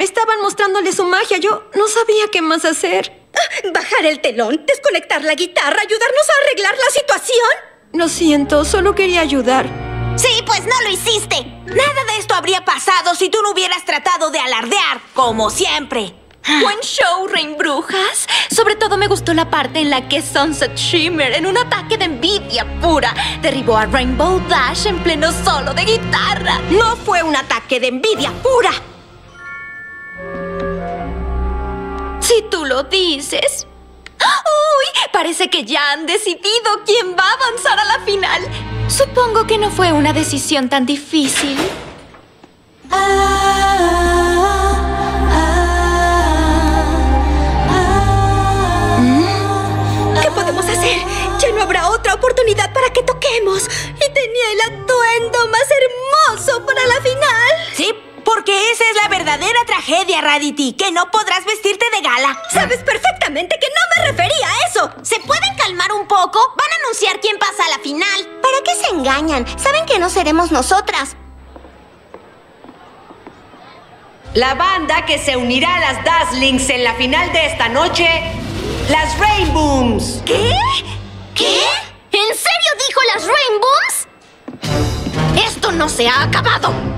Estaban mostrándole su magia. Yo no sabía qué más hacer. Bajar el telón, desconectar la guitarra, ayudarnos a arreglar la situación. Lo siento, solo quería ayudar. Sí, pues no lo hiciste. Nada de esto habría pasado si tú no hubieras tratado de alardear, como siempre. Buen show, Rain Brujas. Sobre todo me gustó la parte en la que Sunset Shimmer, en un ataque de envidia pura, derribó a Rainbow Dash en pleno solo de guitarra. No fue un ataque de envidia pura. Si tú lo dices. ¡Uy! Parece que ya han decidido quién va a avanzar a la final. Supongo que no fue una decisión tan difícil. ¿Qué podemos hacer? Ya no habrá otra oportunidad para que toquemos. Y tenía el atuendo más hermoso para la final. Sí, porque esa es la verdadera tragedia, Rarity, que no podrás vestirte de gala. Sabes perfectamente que no me refería a eso. ¿Se pueden calmar un poco? Van a anunciar quién pasa a la final. ¿Para qué se engañan? Saben que no seremos nosotras. La banda que se unirá a las Dazzlings en la final de esta noche, las Rainbooms. ¿Qué? ¿Qué? ¿En serio dijo las Rainbooms? ¡Esto no se ha acabado!